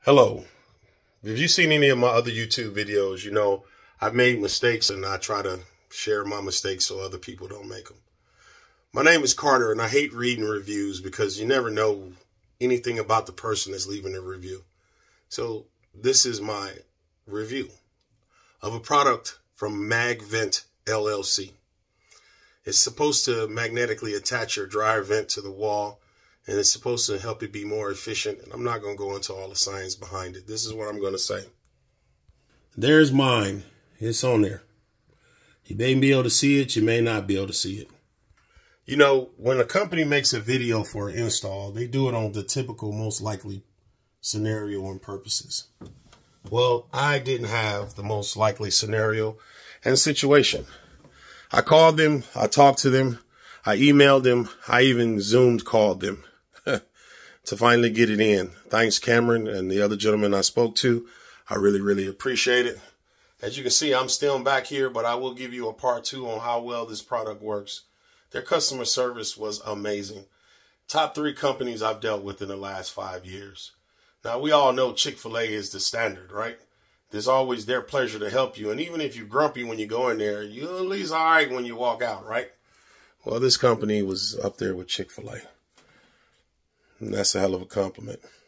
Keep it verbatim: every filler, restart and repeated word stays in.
Hello. If you've seen any of my other YouTube videos, you know I've made mistakes and I try to share my mistakes so other people don't make them. My name is Carter and I hate reading reviews because you never know anything about the person that's leaving a review. So this is my review of a product from Magvent L L C. It's supposed to magnetically attach your dryer vent to the wall, and it's supposed to help it be more efficient. And I'm not going to go into all the science behind it. This is what I'm going to say. There's mine. It's on there. You may be able to see it. You may not be able to see it. You know, when a company makes a video for an install, they do it on the typical most likely scenario and purposes. Well, I didn't have the most likely scenario and situation. I called them. I talked to them. I emailed them. I even Zoomed called them to finally get it in. Thanks, Cameron, and the other gentleman I spoke to. I really, really appreciate it. As you can see, I'm still back here, but I will give you a part two on how well this product works. Their customer service was amazing. Top three companies I've dealt with in the last five years. Now, we all know Chick-fil-A is the standard, right? There's always their pleasure to help you. And even if you're grumpy when you go in there, you're at least all right when you walk out, right? Well, this company was up there with Chick-fil-A. And that's a hell of a compliment.